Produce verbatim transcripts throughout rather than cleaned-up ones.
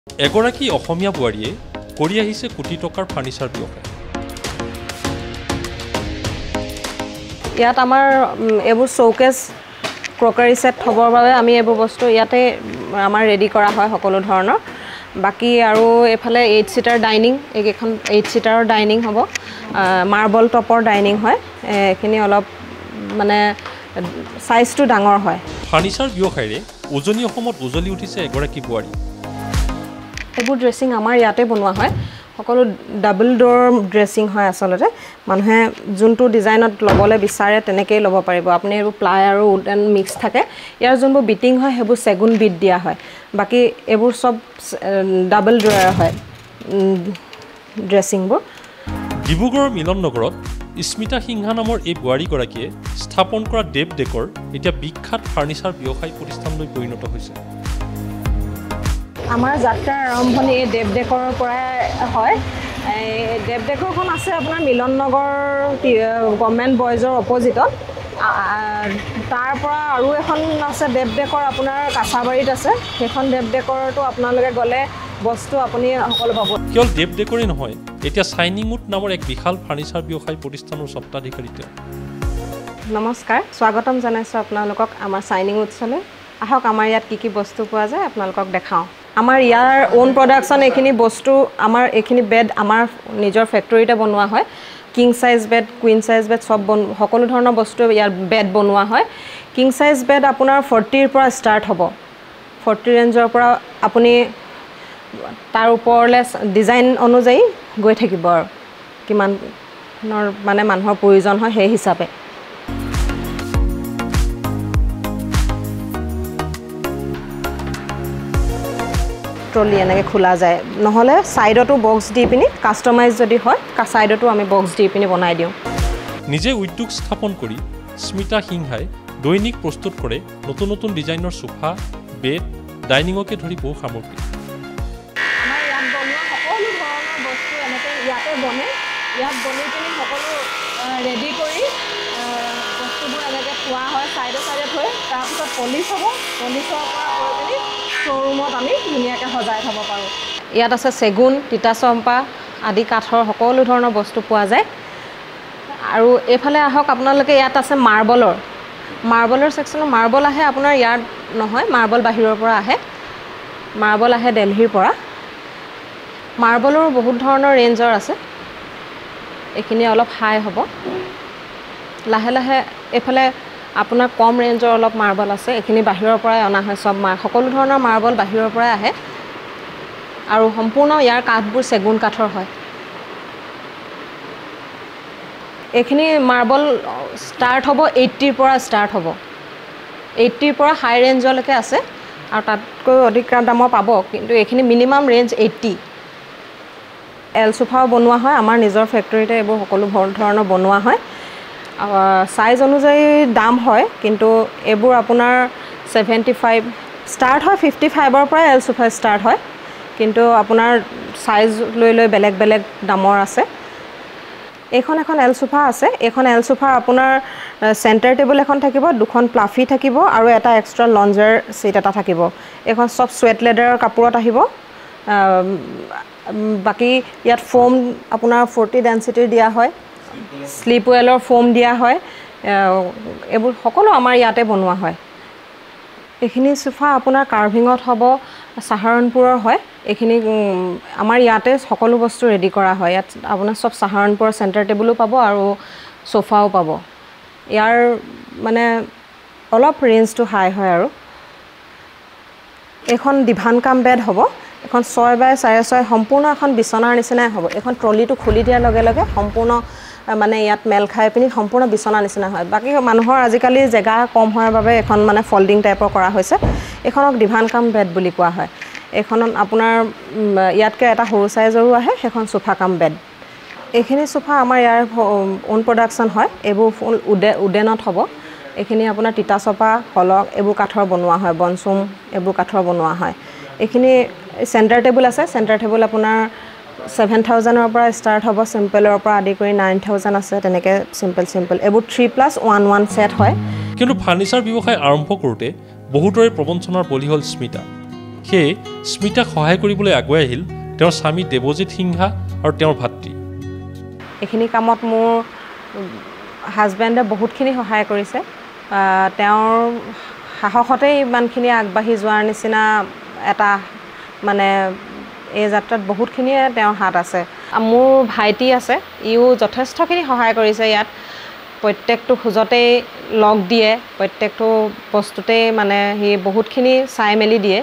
এগৰাকী অসমীয়া বোৱাৰীয়ে কৰি আহিছে কোটি টকাৰ ফাৰ্নিচাৰ ব্যৱসায়। ইয়াত আমাৰ এইবোৰ শোকেস ক্ৰকাৰী সেট হ'বৰ বাবে আমি এইবোৰ বস্তু ইয়াতে আমাৰ ৰেডি কৰা হয় সকলো ধৰণৰ। বাকি আৰু এফালে এইট সিটাৰ ডাইনিং, এইখন এইট সিটাৰৰ ডাইনিং হ'ব, মাৰ্বল টপৰ ডাইনিং হয়। এখিনি অলপ মানে সাইজটো ডাঙৰ হয়। ফাৰ্নিচাৰ ব্যৱসায়ৰে উজনি অসমত উজলি উঠিছে এগৰাকী বোৱাৰী। এইবোৰ ড্ৰেছিং আমাৰ ইয়াতে বনোৱা হয়, সকলো ডাবল ডোৰ ড্ৰেছিং হয়। আচলতে মানুহে যোনটো ডিজাইনত ল'বলৈ বিচাৰে তেনেকেই ল'ব পাৰিব। আপুনি এইবোৰ প্লাই আৰু উডেন মিক্স থাকে। ইয়াৰ যোনবোৰ বিটিং হয় সেইবোৰ চেগুন বিট দিয়া হয়। বাকি এইবোৰ সব ডাবল ডোৰ হয় ড্ৰেছিংবোৰ। ডিব্ৰুগড়ৰ মিলননগৰত স্মিতা সিংহা নামৰ এই বোৱাৰীগৰাকীয়ে স্থাপন কৰা দেৱডেকৰ এতিয়া বিখ্যাত ফাৰ্নিচাৰ ব্যৱসায়ী প্ৰতিষ্ঠানলৈ পৰিণত হৈছে। আমাৰ যাত্ৰাৰ আৰম্ভণি এই দেৱডেকৰৰ পৰাই হয়। এই দেৱডেকৰখন আছে আপোনাৰ মিলননগৰ গভৰ্ণমেণ্ট বইজৰ অপজিটত। তাৰ পৰা আৰু এখন আছে দেৱডেকৰ আপোনাৰ কাছাবাৰীত আছে। সেইখন দেৱডেকৰটো আপোনালোকে গ'লে বস্তু আপুনি সকলো পাব। কেৱল দেৱডেকৰে নহয়, এতিয়া চাইনিং উড নামৰ এক বিশাল ফাৰ্নিচাৰ ব্যৱসায়ী প্ৰতিষ্ঠানৰ স্বত্বাধিকাৰী তেওঁ। নমস্কাৰ, স্বাগতম জনাইছোঁ আপোনালোকক আমাৰ চাইনিং উডছলৈ। আহক আমাৰ ইয়াত কি কি বস্তু পোৱা যায় আপোনালোকক দেখাওঁ। আমাৰ ইয়াৰ ওন প্ৰডাকশ্যন এইখিনি বস্তু, আমাৰ এইখিনি বেড আমাৰ নিজৰ ফেক্টৰীতে বনোৱা হয়। King size bed, queen size bed সব বন সকলো ধৰণৰ বস্তু ইয়াৰ বেড বনোৱা হয়। কিং সাইজ বেড আপোনাৰ ফৰ্টিৰ পৰা ষ্টাৰ্ট হ'ব। ফৰ্টি ৰেঞ্জৰ পৰা আপুনি তাৰ ওপৰলৈ ডিজাইন অনুযায়ী গৈ থাকিব আৰু কিমানৰ মানে মানুহৰ প্ৰয়োজন হয় সেই হিচাপে। ট্ৰলি এনেকৈ খোলা যায়, নহ'লে ছাইডতো বক্স দি পিনি কাষ্টমাইজ যদি হয় ছাইডতো আমি বক্স দি পিনি বনাই দিওঁ। নিজে উদ্যোগ স্থাপন কৰি স্মিতা সিংহাই দৈনিক প্ৰস্তুত কৰে নতুন নতুন ডিজাইনৰ সোফা, বেড, ডাইনিঙকে ধৰি বহু সামগ্ৰী। আমাৰ ইয়াত বনোৱা সকলো ধৰণৰ বস্তু এনেকৈ ইয়াতে বনে। ইয়াত বনি পিনি সকলো ৰেডি কৰি বস্তুবোৰ এনেকৈ থোৱা হয় ছাইডে ছাইডে থৈ। তাৰপিছত পলিচ হ'ব, পলিচৰ পৰা গৈ পিনি শ্ব'ৰুমত আমি ধুনীয়াকৈ সজাই থ'ব পাৰোঁ। ইয়াত আছে চেগুন, তিতাচম্পা আদি কাঠৰ সকলো ধৰণৰ বস্তু পোৱা যায়। আৰু এইফালে আহক আপোনালোকে, ইয়াত আছে মাৰ্বলৰ মাৰ্বলৰ ছেকশ্যনৰ মাৰ্বল আহে আপোনাৰ ইয়াত নহয়, মাৰ্বল বাহিৰৰ পৰা আহে। মাৰ্বল আহে দিল্লীৰ পৰা। মাৰ্বলৰ বহুত ধৰণৰ ৰেঞ্জৰ আছে। এইখিনি অলপ হাই হ'ব। লাহে লাহে এইফালে আপোনাৰ কম ৰেঞ্জৰ অলপ মাৰ্বল আছে। এইখিনি বাহিৰৰ পৰাই অনা হয়। চব মাৰ সকলো ধৰণৰ মাৰ্বল বাহিৰৰ পৰাই আহে আৰু সম্পূৰ্ণ ইয়াৰ কাঠবোৰ চেগুন কাঠৰ হয়। এইখিনি মাৰ্বল ষ্টাৰ্ট হ'ব এইট্টিৰ পৰা ষ্টাৰ্ট হ'ব। এইট্টিৰ পৰা হাই ৰেঞ্জলৈকে আছে আৰু তাতকৈ অধিক দামৰ পাব, কিন্তু এইখিনি মিনিমাম ৰেঞ্জ এইট্টি। এল চোফাও বনোৱা হয় আমাৰ নিজৰ ফেক্টৰীতে। এইবোৰ সকলো ধৰণৰ বনোৱা হয়। সাইজ অনুযায়ী দাম হয়, কিন্তু এইবোৰ আপোনাৰ ছেভেণ্টি ফাইভ ষ্টাৰ্ট হয়। ফিফটি ফাইভৰ পৰা এল চোফা ষ্টাৰ্ট হয়, কিন্তু আপোনাৰ সাইজ লৈ লৈ বেলেগ বেলেগ দামৰ আছে। এইখন এখন এল চোফা আছে। এইখন এল চোফা আপোনাৰ চেণ্টাৰ টেবুল এখন থাকিব, দুখন প্লাফি থাকিব আৰু এটা এক্সট্ৰা লঞ্জাৰ ছিট এটা থাকিব। এইখন চব চুৱেট লেডাৰৰ কাপোৰত আহিব। বাকী ইয়াত ফোম আপোনাৰ ফৰ্টি ডেঞ্চিটিৰ দিয়া হয়। স্লিপ ৱেলৰ ফোম দিয়া হয়। এইবোৰ সকলো আমাৰ ইয়াতে বনোৱা হয়। এইখিনি চোফা আপোনাৰ কাৰ্ভিঙত হ'ব, চাহাৰণপুৰৰ হয়। এইখিনি আমাৰ ইয়াতে সকলো বস্তু ৰেডি কৰা হয়। ইয়াত আপোনাৰ চব চাহাৰণপুৰৰ চেণ্টাৰ টেবুলো পাব আৰু চোফাও পাব। ইয়াৰ মানে অলপ ৰেঞ্জটো হাই হয়। আৰু এইখন ডিভান কাম বেড হ'ব। এখন ছয় বাই চাৰে ছয় সম্পূৰ্ণ এখন বিচনাৰ নিচিনাই হ'ব। এইখন ট্ৰলিটো খুলি দিয়াৰ লগে লগে সম্পূৰ্ণ মানে ইয়াত মেল খাই পিনি সম্পূৰ্ণ বিচনাৰ নিচিনা হয়। বাকী মানুহৰ আজিকালি জেগা কম হোৱাৰ বাবে এখন মানে ফল্ডিং টাইপৰ কৰা হৈছে। এইখনক ডিভান কাম বেড বুলি কোৱা হয়। এইখনত আপোনাৰ ইয়াতকৈ এটা সৰু চাইজৰো আহে, সেইখন চোফা কাম বেড। এইখিনি চোফা আমাৰ ইয়াৰ ওন প্ৰডাকশ্যন হয়। এইবোৰ ফুল উডে উডেনত হ'ব। এইখিনি আপোনাৰ তিতাচপা, হলক এইবোৰ কাঠৰ বনোৱা হয়। বনচুম এইবোৰ কাঠৰ বনোৱা হয়। এইখিনি চেণ্টাৰ টেবুল আছে। চেণ্টাৰ টেবুল আপোনাৰ ছেভেন থাউজেণ্ডৰ পৰা ষ্টাৰ্ট হ'ব। চিম্পলৰ পৰা আদি কৰি নাইন থাউজেণ্ড আছে। তেনেকৈ চিম্পল চিম্পল এইবোৰ three plus one one set হয়। কিন্তু ফাৰ্নিচাৰ ব্যৱসায় আৰম্ভ কৰোঁতে বহুতৰে প্ৰবঞ্চনাৰ বলি হ'ল স্মিতা। সেয়ে স্মিতাক সহায় কৰিবলৈ আগুৱাই আহিল তেওঁৰ স্বামী দেৱজিৎ সিংহা আৰু তেওঁৰ ভাতৃ। এইখিনি কামত মোৰ হাজবেণ্ডে বহুতখিনি সহায় কৰিছে। তেওঁৰ সাহসতেই ইমানখিনি আগবাঢ়ি যোৱাৰ নিচিনা এটা মানে এই যাত্ৰাত বহুতখিনিয়ে তেওঁৰ হাত আছে। মোৰ ভাইটি আছে, ইও যথেষ্টখিনি সহায় কৰিছে ইয়াত। প্ৰত্যেকটো খোজতেই লগ দিয়ে, প্ৰত্যেকটো বস্তুতেই মানে সি বহুতখিনি চাই মেলি দিয়ে।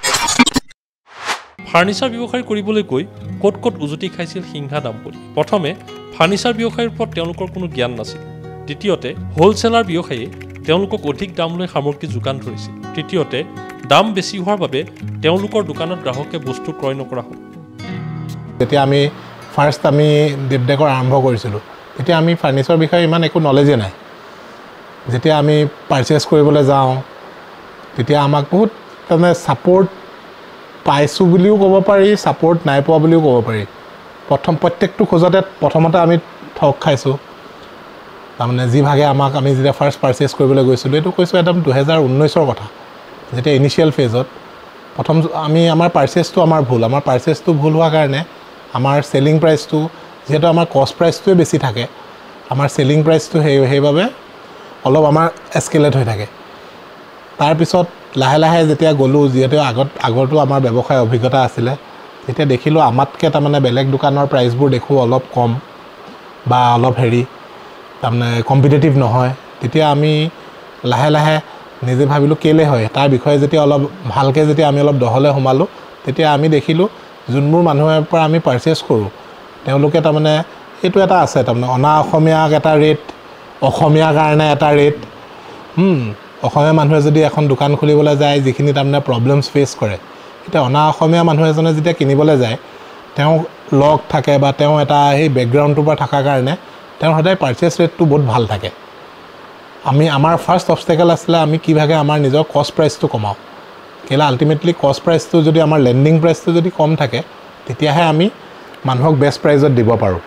ফাৰ্নিচাৰ ব্যৱসায় কৰিবলৈ গৈ ক'ত ক'ত উজুতি খাইছিল সিংহা দাম্পতি। প্ৰথমে ফাৰ্নিচাৰ ব্যৱসায়ৰ ওপৰত তেওঁলোকৰ কোনো জ্ঞান নাছিল। দ্বিতীয়তে হ'লচেলাৰ ব্যৱসায়ীয়ে তেওঁলোকক অধিক দাম লৈ সামগ্ৰী যোগান ধৰিছিল। তৃতীয়তে দাম বেছি হোৱাৰ বাবে তেওঁলোকৰ দোকানত গ্ৰাহকে বস্তু ক্ৰয় নকৰা হ'ল। যেতিয়া আমি ফাৰ্ষ্ট আমি দেৱডেকৰ আৰম্ভ কৰিছিলোঁ, তেতিয়া আমি ফাৰ্নিচাৰৰ বিষয়ে ইমান একো নলেজে নাই। যেতিয়া আমি পাৰ্চেছ কৰিবলৈ যাওঁ, তেতিয়া আমাক বহুত তাৰমানে ছাপৰ্ট পাইছোঁ বুলিও ক'ব পাৰি, ছাপৰ্ট নাই পোৱা বুলিও ক'ব পাৰি। প্ৰথম প্ৰত্যেকটো খোজতে প্ৰথমতে আমি ঠগ খাইছোঁ। তাৰমানে যিভাগে আমাক আমি যেতিয়া ফাৰ্ষ্ট পাৰ্চেছ কৰিবলৈ গৈছিলোঁ, এইটো কৈছোঁ একদম দুহেজাৰ ঊনৈছৰ কথা, যেতিয়া ইনিচিয়েল ফেজত প্ৰথম আমি আমাৰ পাৰ্চেছটো আমাৰ ভুল আমাৰ পাৰ্চেছটো ভুল হোৱাৰ কাৰণে আমাৰ চেলিং প্ৰাইচটো যিহেতু আমাৰ কষ্ট প্ৰাইচটোৱে বেছি থাকে, আমাৰ চেলিং প্ৰাইচটো সেই সেইবাবে অলপ আমাৰ এস্কেলেট হৈ থাকে। তাৰপিছত লাহে লাহে যেতিয়া গ'লোঁ, যিহেতু আগত আগৰটো আমাৰ ব্যৱসায় অভিজ্ঞতা আছিলে, তেতিয়া দেখিলোঁ আমাতকৈ তাৰমানে বেলেগ দোকানৰ প্ৰাইচবোৰ দেখোঁ অলপ কম বা অলপ হেৰি তাৰমানে কম্পিটিটিভ নহয়। তেতিয়া আমি লাহে লাহে নিজে ভাবিলোঁ কেলৈ হয়, তাৰ বিষয়ে যেতিয়া অলপ ভালকৈ যেতিয়া আমি অলপ দহলৈ সোমালোঁ, তেতিয়া আমি দেখিলোঁ যোনবোৰ মানুহৰ পৰা আমি পাৰ্চেছ কৰোঁ, তেওঁলোকে তাৰমানে এইটো এটা আছে তাৰমানে অনা অসমীয়াক এটা ৰেট, অসমীয়াৰ কাৰণে এটা ৰেট। অসমীয়া মানুহে যদি এখন দোকান খুলিবলৈ যায়, যিখিনি তাৰমানে প্ৰব্লেমছ ফেচ কৰে, এতিয়া অনা অসমীয়া মানুহ এজনে যেতিয়া কিনিবলৈ যায়, তেওঁ লগ থাকে বা তেওঁ এটা সেই বেকগ্ৰাউণ্ডটোৰ পৰা থকাৰ কাৰণে তেওঁৰ সদায় পাৰ্চেছ ৰেটটো বহুত ভাল থাকে। আমি আমাৰ ফাৰ্ষ্ট অবষ্টেকল আছিলে আমি কিভাগে আমাৰ নিজৰ কষ্ট প্ৰাইচটো কমাওঁ। কেলৈ আল্টিমেটলি কষ্ট প্ৰাইচটো যদি আমাৰ লেণ্ডিং প্ৰাইচটো যদি কম থাকে, তেতিয়াহে আমি মানুহক বেষ্ট প্ৰাইজত দিব পাৰোঁ।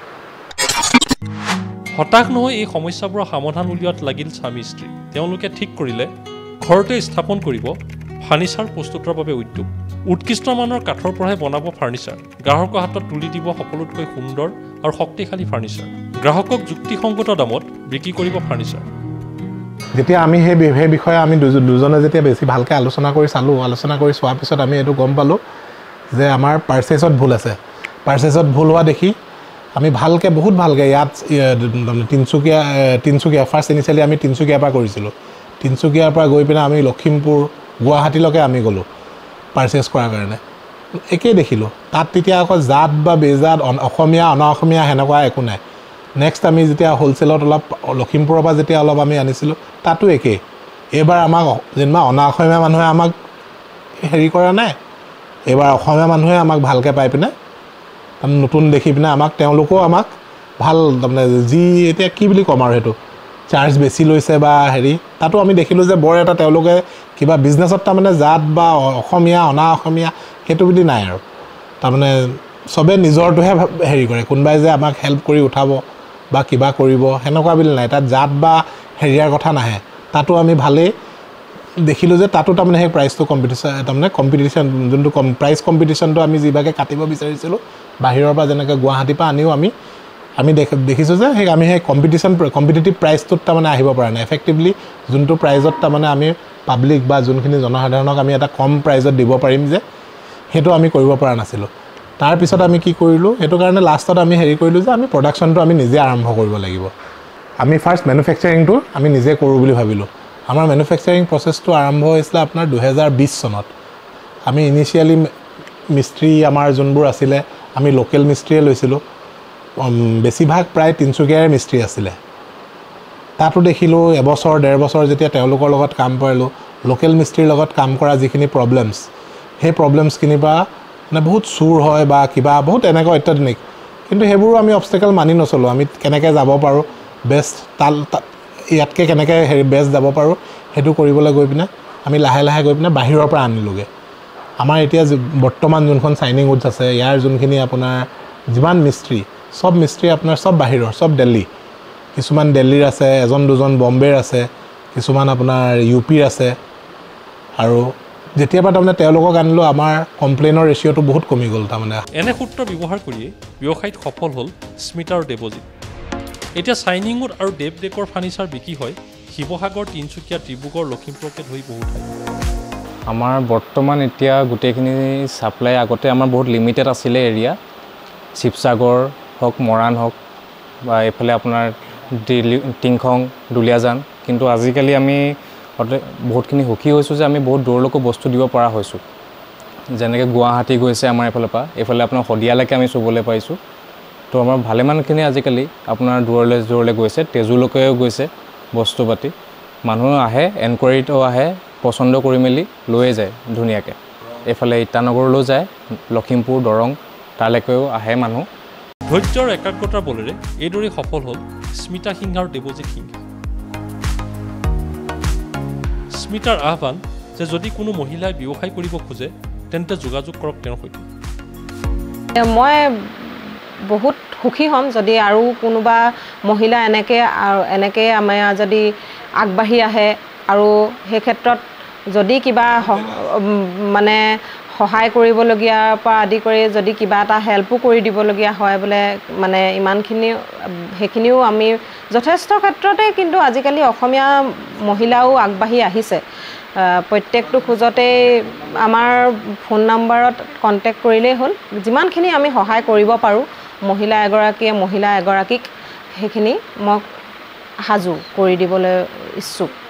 হতাশ নহয় এই সমস্যাবোৰৰ সমাধান উলিওৱাত লাগিল স্বামী স্ত্ৰী। তেওঁলোকে ঠিক কৰিলে ঘৰতে স্থাপন কৰিব ফাৰ্নিচাৰ প্ৰস্তুতৰ বাবে উদ্যোগ। উৎকৃষ্ট মানৰ কাঠৰ পৰাহে বনাব ফাৰ্নিচাৰ। গ্ৰাহকৰ হাতত তুলি দিব সকলোতকৈ সুন্দৰ আৰু শক্তিশালী ফাৰ্নিচাৰ। গ্ৰাহকক যুক্তিসংগত দামত বিক্ৰী কৰিব ফাৰ্নিচাৰ। যেতিয়া আমি সেই সেই বিষয়ে আমি দুজনে যেতিয়া বেছি ভালকৈ আলোচনা কৰি চালোঁ, আলোচনা কৰি চোৱাৰ পিছত আমি এইটো গম পালোঁ যে আমাৰ পাৰ্চেছত ভুল আছে। পাৰ্চেছত ভুল হোৱা দেখি আমি ভালকৈ বহুত ভালকৈ ইয়াত তিনিচুকীয়া তিনিচুকীয়া ফাৰ্ষ্ট ইনিচিয়েলি আমি তিনিচুকীয়াৰ পৰা কৰিছিলোঁ। তিনিচুকীয়াৰ পৰা গৈ পিনে আমি লখিমপুৰ গুৱাহাটীলৈকে আমি গ'লোঁ পাৰ্চেছ কৰাৰ কাৰণে। একেই দেখিলোঁ তাত তেতিয়া আকৌ জাত বা বেজাত অসমীয়া অনা অসমীয়া সেনেকুৱা একো নাই। নেক্সট আমি যেতিয়া হ'লচেলত অলপ লখিমপুৰৰ পৰা যেতিয়া অলপ আমি আনিছিলোঁ, তাতো একেই। এইবাৰ আমাক যেনিবা অনা অসমীয়া মানুহে আমাক হেৰি কৰা নাই, এইবাৰ অসমীয়া মানুহে আমাক ভালকৈ পাই পিনে নতুন দেখি পিনে আমাক তেওঁলোকেও আমাক ভাল তাৰমানে যি এতিয়া কি বুলি ক'ম আৰু সেইটো চাৰ্জ বেছি লৈছে বা হেৰি, তাতো আমি দেখিলোঁ যে বৰ এটা তেওঁলোকে কিবা বিজনেছত তাৰমানে জাত বা অসমীয়া অনা অসমীয়া সেইটো বুলি নাই আৰু তাৰমানে চবে নিজৰটোহে হেৰি কৰে। কোনোবাই যে আমাক হেল্প কৰি উঠাব বা কিবা কৰিব সেনেকুৱা বুলি নাই, তাত জাত বা হেৰিয়াৰ কথা নাহে। তাতো আমি ভালেই দেখিলোঁ যে তাতো তাৰমানে সেই প্ৰাইচটো কম্পিটিশ্যন তাৰমানে কম্পিটিশ্যন যোনটো কম প্ৰাইচ কম্পিটিশ্যনটো আমি যিভাগে কাটিব বিচাৰিছিলোঁ বাহিৰৰ পৰা যেনেকৈ গুৱাহাটীৰ পৰা আনিও আমি আমি দেখিছোঁ যে সেই আমি সেই কম্পিটিশ্যন কম্পিটিটিভ প্ৰাইচটোত তাৰমানে আহিব পৰা নাই। এফেক্টিভলি যোনটো প্ৰাইজত তাৰমানে আমি পাব্লিক বা যোনখিনি জনসাধাৰণক আমি এটা কম প্ৰাইজত দিব পাৰিম যে সেইটো আমি কৰিব পৰা নাছিলোঁ। তাৰপিছত আমি কি কৰিলোঁ, সেইটো কাৰণে লাষ্টত আমি হেৰি কৰিলোঁ যে আমি প্ৰডাকশ্যনটো আমি নিজে আৰম্ভ কৰিব লাগিব। আমি ফাৰ্ষ্ট মেনুফেকচাৰিংটো আমি নিজে কৰোঁ বুলি ভাবিলোঁ। আমাৰ মেনুফেকচাৰিং প্ৰচেছটো আৰম্ভ হৈছিলে আপোনাৰ দুহেজাৰ বিছ চনত। আমি ইনিচিয়েলি মিস্ত্ৰী আমাৰ যোনবোৰ আছিলে আমি লোকেল মিস্ত্ৰীয়ে লৈছিলোঁ। বেছিভাগ প্ৰায় তিনিচুকীয়াৰে মিস্ত্ৰী আছিলে। তাতো দেখিলোঁ এবছৰ ডেৰ বছৰ যেতিয়া তেওঁলোকৰ লগত কাম কৰিলোঁ, লোকেল মিস্ত্ৰীৰ লগত কাম কৰা যিখিনি প্ৰব্লেমছ, সেই প্ৰব্লেমছখিনিৰ পৰা মানে বহুত চুৰ হয় বা কিবা বহুত এনেকুৱা অত্যাধুনিক, কিন্তু সেইবোৰো আমি অবষ্টেকল মানি নচলোঁ। আমি কেনেকৈ যাব পাৰোঁ বেষ্ট তাল ইয়াতকৈ কেনেকৈ হেৰি বেষ্ট যাব পাৰোঁ সেইটো কৰিবলৈ গৈ পিনে আমি লাহে লাহে গৈ পিনে বাহিৰৰ পৰা আনিলোগৈ। আমাৰ এতিয়া বৰ্তমান যোনখন চাইনিং উডছ আছে, ইয়াৰ যোনখিনি আপোনাৰ যিমান মিস্ত্ৰী সব মিস্ত্ৰী আপোনাৰ সব বাহিৰৰ, সব দিল্লী। কিছুমান দিল্লীৰ আছে, এজন দুজন বম্বেৰ আছে, কিছুমান আপোনাৰ ইউ পিৰ আছে আৰু যেতিয়াবা তাৰমানে তেওঁলোকক আনিলোঁ আমাৰ কমপ্লেইনৰ ৰেচিঅ'টো বহুত কমি গ'ল তাৰমানে এনে সূত্ৰ ব্যৱহাৰ কৰিয়ে ব্যৱসায়িত সফল হ'ল স্মিতা আৰু দেৱজিৎ এতিয়া চাইনিং উড আৰু দেৱ ডেকৰ ফাৰ্নিচাৰ বিক্ৰী হয় শিৱসাগৰ তিনিচুকীয়া ডিব্ৰুগড় লখিমপুৰকে ধৰি বহু ঠাইত আমাৰ বৰ্তমান এতিয়া গোটেইখিনি ছাপ্লাই আগতে আমাৰ বহুত লিমিটেড আছিলে এৰিয়া শিৱসাগৰ হওক মৰাণ হওক বা এইফালে আপোনাৰ দিল্লী টিংখং দুলীয়াজান কিন্তু আজিকালি আমি বহুতখিনি সুখী হৈছোঁ যে আমি বহুত দূৰলৈকো বস্তু দিব পৰা হৈছোঁ যেনেকৈ গুৱাহাটী গৈছে আমাৰ এইফালৰ পৰা এইফালে আপোনাৰ শদিয়ালৈকে আমি চুবলৈ পাইছোঁ তো আমাৰ ভালেমানখিনি আজিকালি আপোনাৰ দূৰলৈ দূৰলৈ গৈছে তেজুলৈকেও গৈছে বস্তু পাতি মানুহ আহে এনকুৱাৰীতো আহে পচন্দ কৰি মেলি লৈয়ে যায় ধুনীয়াকৈ এইফালে ইটানগৰলৈও যায় লখিমপুৰ দৰং তালৈকেও আহে মানুহ ধৈৰ্যৰ একাগ্ৰতাৰ বলেৰে এইদৰে সফল হ'ল স্মিতা সিংহ আৰু দেৱজিৎ সিংহ স্মিতাৰ আহ্বান যে যদি কোনো মহিলাই ব্যৱসায় কৰিব খোজে তেন্তে যোগাযোগ কৰক তেওঁৰ সৈতে মই বহুত সুখী হ'ম যদি আৰু কোনোবা মহিলা এনেকৈ আৰু এনেকৈ আমাৰ যদি আগবাঢ়ি আহে আৰু সেই ক্ষেত্ৰত যদি কিবা মানে সহায় কৰিবলগীয়াৰ পৰা আদি কৰি যদি কিবা এটা হেল্পো কৰি দিবলগীয়া হয় বোলে মানে ইমানখিনি সেইখিনিও আমি যথেষ্ট ক্ষেত্ৰতে কিন্তু আজিকালি অসমীয়া মহিলাও আগবাঢ়ি আহিছে প্ৰত্যেকটো খোজতেই আমাৰ ফোন নম্বৰত কণ্টেক্ট কৰিলেই হ'ল যিমানখিনি আমি সহায় কৰিব পাৰোঁ মহিলা এগৰাকীয়ে মহিলা এগৰাকীক সেইখিনি মই সাজু কৰি দিবলৈ ইচ্ছুক